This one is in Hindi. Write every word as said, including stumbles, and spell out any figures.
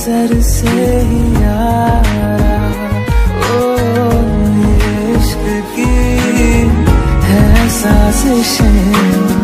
नजर से ही यारा, ओ इश्क की है साजिशें।